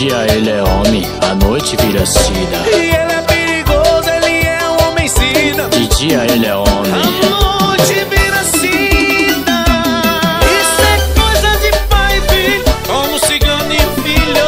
dia ele é homem, à noite vira sida. E ele é perigoso, ele é um homem-sida. De dia ele é homem, à noite vira sida. Isso é coisa de pai e filho, como cigano e filho.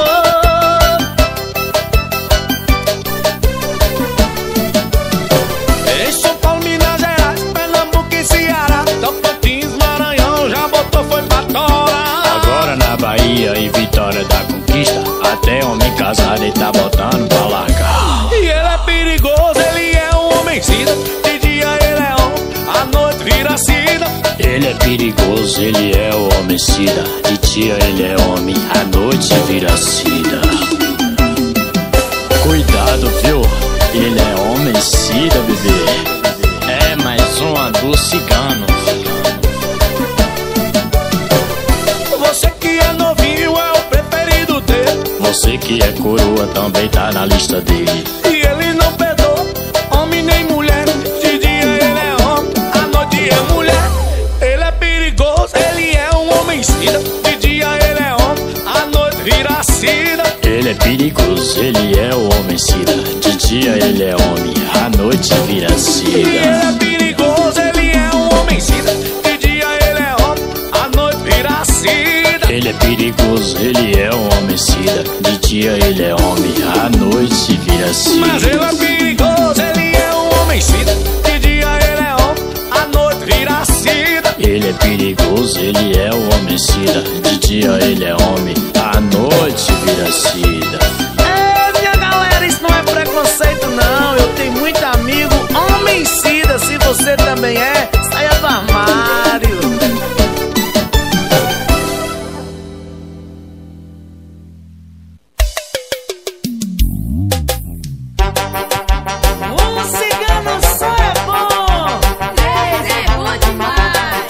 Em São Paulo, Minas Gerais, Pernambuco e Ceará, Tocantins, Maranhão, já botou foi pra tora. agora na Bahia e Vitória da Conquista, até homem casado ele tá botando pra largar. E ele é perigoso, ele é um homem-sida. De dia ele é homem, à noite vira sida. Ele é perigoso, ele é o homicida. De dia ele é homem, à noite vira sida. Cuidado, viu? Ele é homicida, bebê. É mais uma do cigano. Você que é novinho é o preferido dele. Você que é coroa também tá na lista dele. E ele não perdoa homem nem mulher. De dia ele é homem, à noite é mulher. Ele é perigoso, ele é um homem-sida. De dia ele é homem, à noite vira sida. Ele é perigoso, ele é o homicida. De dia ele é homem, à noite vira E sida. ele é perigoso, ele é um homem-sida. De dia ele é homem, à noite vira sida. Ele é perigoso, ele é um homicida. De dia ele é homem, à noite vira sida. Mas ele é perigoso, ele é um homem-sida. De dia ele é homem, à noite vira sida. Ele é perigoso, ele é um homicida. De dia ele é homem, à noite vira sida. É, minha galera, isso não é preconceito não. Eu tenho muito amigo homem-sida. Se você também é, saia do armário. Um cigano só é bom. É bom demais.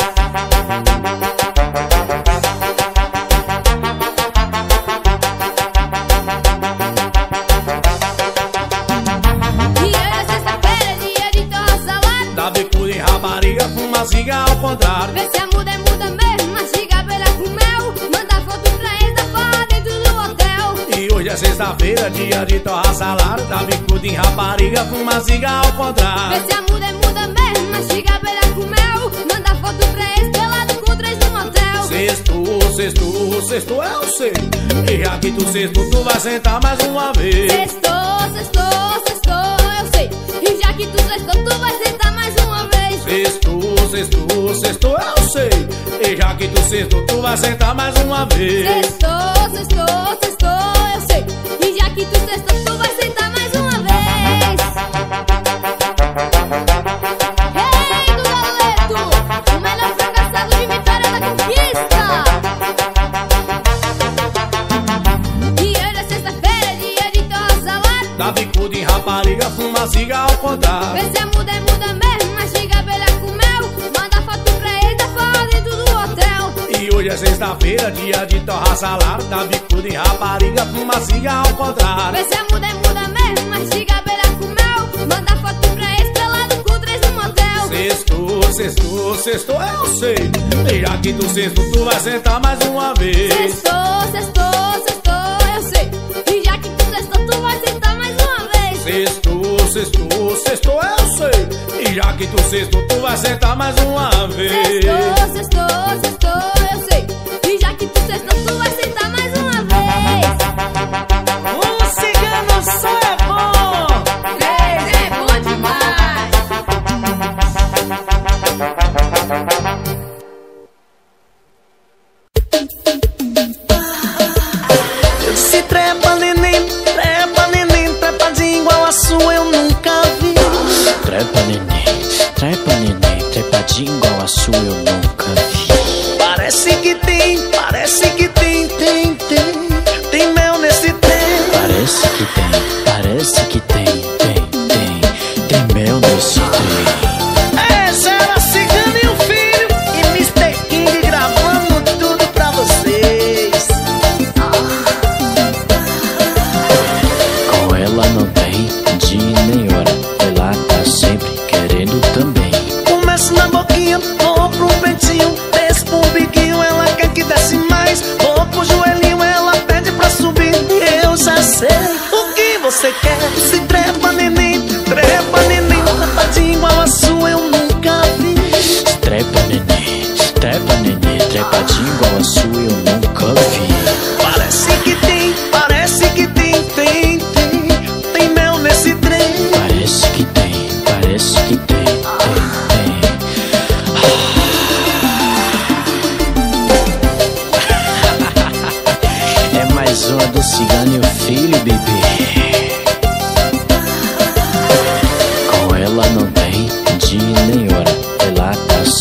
E hoje é sexta-feira, dia de torra salada. Dá bicuda em rapariga, fuma ciga ao contrário. Vê se a muda é muda mesmo, mastiga abelha com mel. Manda foto pra eles da farra dentro do hotel. E hoje é sexta-feira, dia de torrar salário. Dá bicuda em rapariga, fuma ciga ao Vê contrário. se a muda é muda mesmo, mastiga abelha com mel. Manda foto pra eles pelado com três no motel. Sexto, sexto, sexto eu sei. E já que tu sexto, tu vai sentar mais uma vez. Sextou, sextou, sextou, eu sei. E já que tu sextou, tu vai sentar mais uma vez. Sexto, sexto, sexto eu sei. E já que tu sexto, tu vai sentar mais uma vez. Sextou, sextou, sextou, eu sei. E já que tu sextou, tu vai sentar mais uma vez. Rei do Galeto, o melhor fracassado de Vitória da Conquista. E hoje é sexta-feira, dia de torra salada. Dá bicuda em rapariga, fuma ciga ao contrário. Vê se a muda é muda mesmo, mastiga abelha com mel. Manda foto pra eles da farra dentro do hotel. E hoje é sexta-feira, dia de torrar salário. Dá bicuda em rapariga, fuma ciga ao contrário. Vê se a muda é muda mesmo, mastiga abelha com mel. Manda foto pra eles pelado com três no motel. Sexto, sexto, sexto eu sei. E já que tu sexto, tu vai sentar mais uma vez. Sextou, sextou, sextou, eu sei. E já que tu sextou, tu vai sentar mais uma vez. Sexto, sexto, sexto eu sei. E já que tu sexto, tu vai sentar mais uma vez. Sextou, sextou, sextou, eu sei. E já que tu sextou, tu vai sentar mais uma vez. Um cigano só é bom. Três é bom demais. Se trepa neném, trepadinho igual a sua eu nunca vi. Trepa neném, trepadinho igual a sua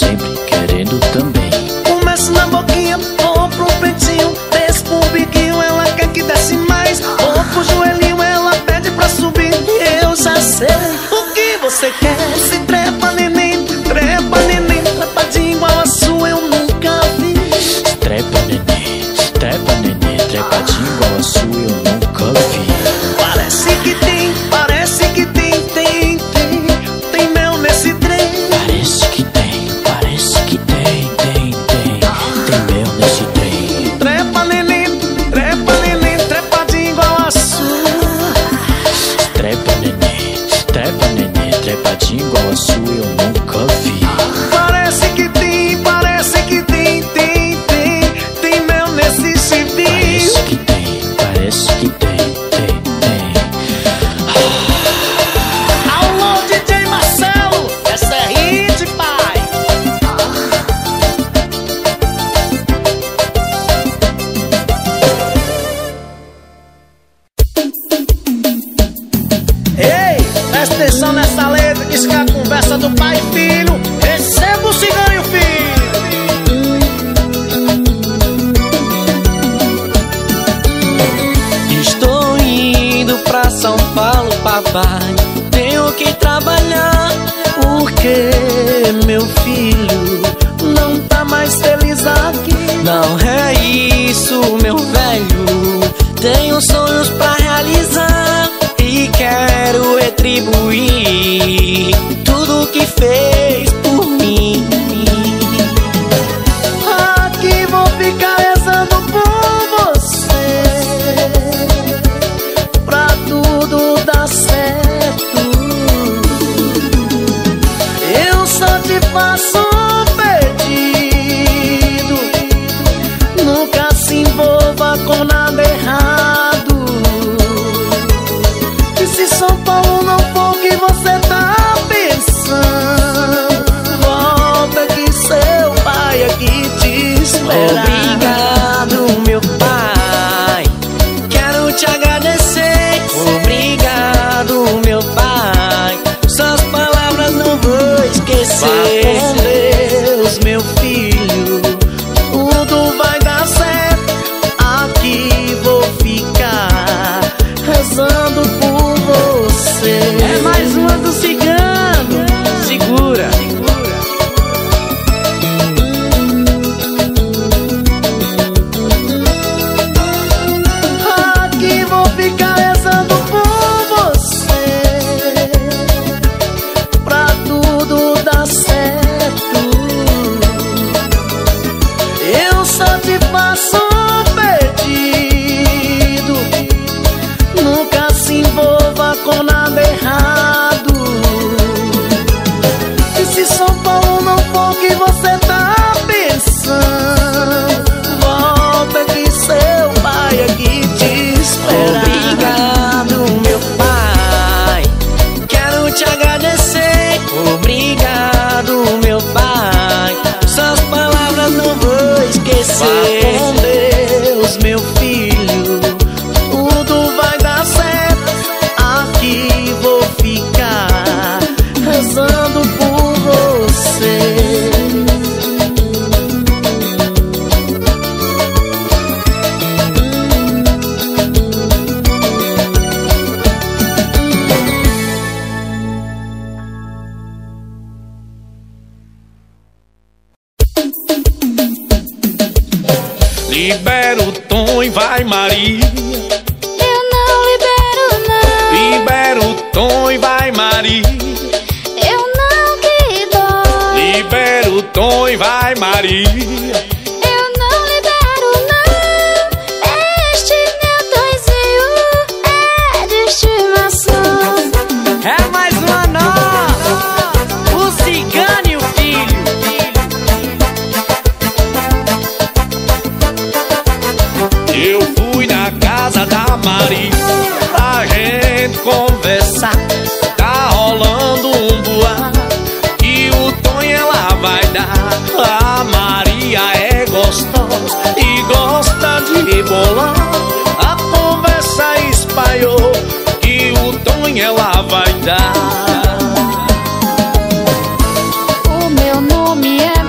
sempre querendo também. Começo na boquinha, vou pro peitinho, desço pro biquinho, ela quer que desce mais. Vou pro joelhinho, ela pede pra subir. Eu já sei o que você quer. Se trepa, neném, trepadinho igual a sua eu nunca vi. Trepa, neném, trepadinho igual a sua eu nunca vi. Parece que tem mel nesse trem. Parece que tem mel nesse trem. Trepa, neném, trepadinho igual a sua. Trepa, neném, trepadinho igual a sua eu nunca vi. Parece que tem mel nesse civil. Parece que tem. Alô, DJ Marcelo, essa é hit, pai. Ei, presta atenção nessa letra, que isso que é a conversa do pai e filho. Receba o cigano e o filho. Estou indo pra São Paulo, papai. Tenho que trabalhar, Porque meu filho não tá mais feliz aqui. não é isso, meu velho. Tenho sonhos pra realizar e quero retribuir tudo que fez por mim. Aqui vou ficar rezando por você, pra tudo dar certo. Eu só te faço um pedido: nunca se envolva com nada errado. E se São Paulo não for o que você tá pensando, volta que seu pai aqui te espera. Obrigado, meu pai. Quero te agradecer. Obrigado, meu pai. Suas palavras não vou esquecer. Vá com Deus, meu filho, tudo vai dar certo. Aqui vou ficar rezando por você. É mais uma do cigano. Segura. Aqui vou ficar rezando por você, pra tudo dar certo. Eu só te faço um pedido: nunca se envolva com nada errado. E se São Paulo não for o que você tá pensando, volta que seu pai aqui te espera. Obrigado, meu pai. Quero te agradecer. Obrigado, meu pai. Suas palavras não vou esquecer. Vá com Deus, meu filho, tudo vai dar certo. Aqui vou ficar rezando por você. Libera o tom e vai, Maria. Eu não libero, não. Libera o tom e vai, Maria. Eu não que dói. Libera o tom e vai, Maria. Eu não libero, não. Este meu toizinho é de estimação. É mais uma nova. O cigano e o filho. Eu fui na casa da Maria pra gente conversar. Tá rolando um boato que o Tonho ela vai dar. A Maria é gostosa e gosta de bolar. A conversa espalhou que o Tonho ela vai dar. O meu nome é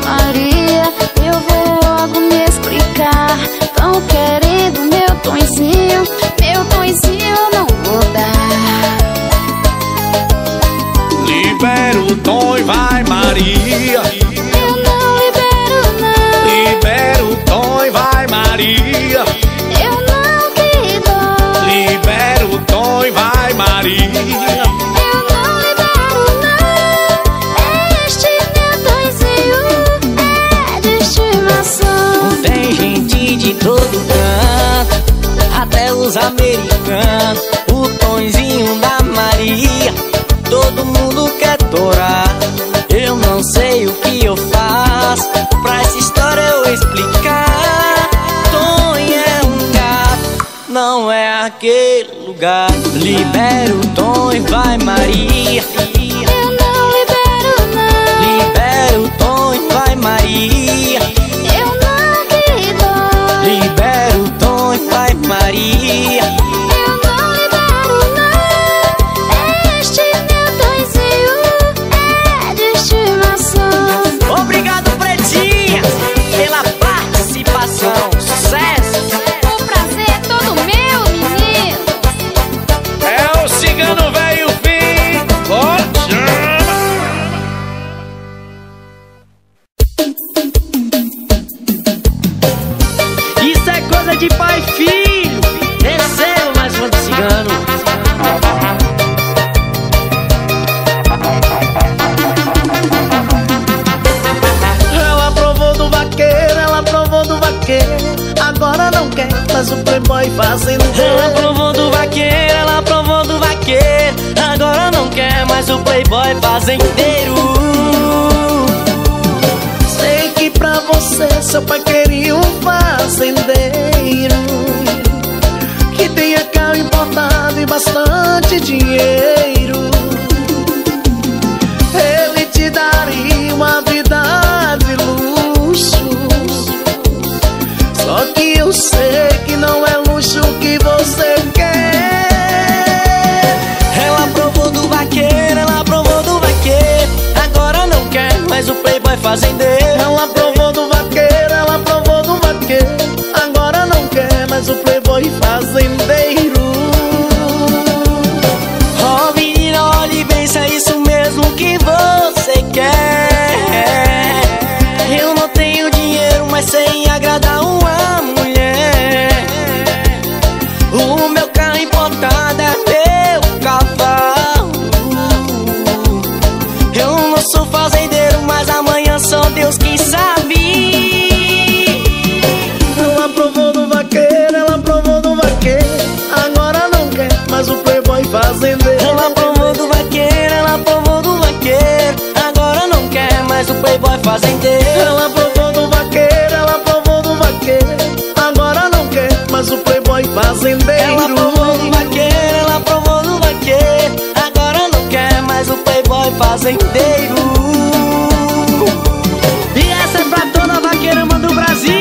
Maria. Eu não libero não, este meu toizinho é de estimação. Tem gente de todo canto, até os americanos. O Tonzinho da Maria, todo mundo quer torar. Eu não sei o que eu faço pra essa história eu explicar. Tonho é um gato, não é aquele lugar. Libera o Tonho, vai Maria. Eu não libero não, Libera o Tonho, vai Maria. eu não que dou. Libera o Tonho, vai Maria. Eu não libero não, este meu toizinho é de estimação. Obrigado, Pretinha, pela participação. Sucesso! O prazer é todo meu, menino. É o cigano velho fim. Isso é coisa de pai e filho. Receba mais uma do cigano. Ela provou do vaqueiro, ela provou do vaqueiro. Agora não quer, mas o playboy fazendeiro. Ela provou do vaqueiro, ela provou do vaqueiro. Agora não quer mais o playboy fazendeiro. Sei que pra você seu pai queria um fazendeiro que tenha carro importado e bastante dinheiro. Ele te daria uma vida de luxo. Só que eu sei que não é luxo que você quer. Ela provou do vaqueiro, ela provou do vaqueiro. Agora não quer mais o playboy fazendeiro. Ela provou do vaqueiro, ela provou do vaqueiro. Agora não quer mais o playboy fazendeiro. Oh menina, olhe bem se é isso mesmo que você quer. Eu não tenho dinheiro, mas sei agradar uma mulher. O meu carro importado é meu cavalo. Eu não sou fazendeiro, mas amanhã só Deus que sabe. Ela provou do vaqueiro, ela provou do vaqueiro. Agora não quer mais o playboy fazendeiro. Ela provou do vaqueiro, ela provou do vaqueiro. Agora não quer mais o playboy fazendeiro. Ela provou do vaqueiro, ela provou do vaqueiro. Agora não quer mais o playboy fazendeiro. Ela provou do vaqueiro, ela provou do vaqueiro. Agora não quer mais o playboy fazendeiro. E essa é pra toda a vaqueirama do Brasil.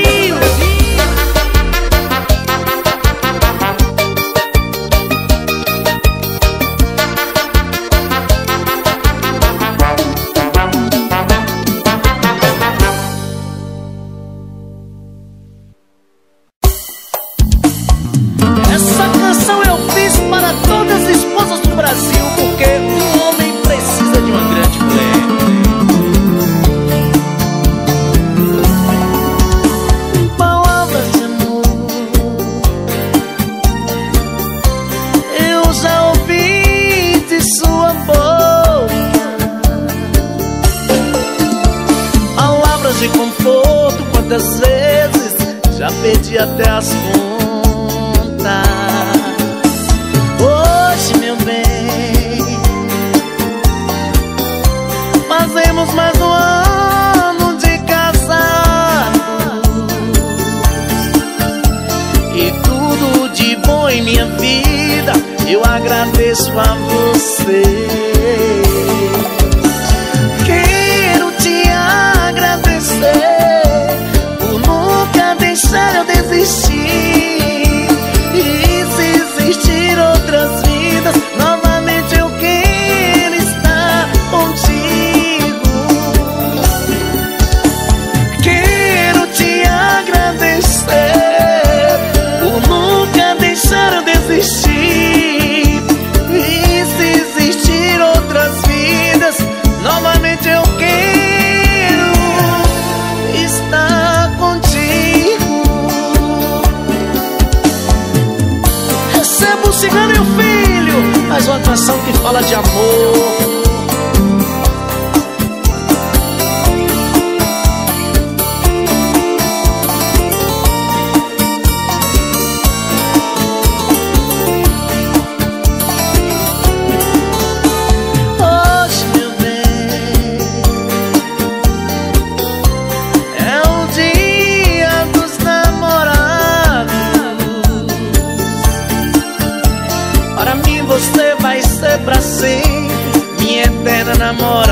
Essa canção eu fiz para todas as esposas do Brasil, porque um homem precisa de uma grande mulher. Palavras de amor eu já ouvi de sua boca. Palavras de conforto, quantas vezes já perdi até as contas. Hoje, meu bem, fazemos mais um ano de casados e tudo de bom em minha vida eu agradeço a você. Quero te agradecer por nunca deixar eu desistir. namorar.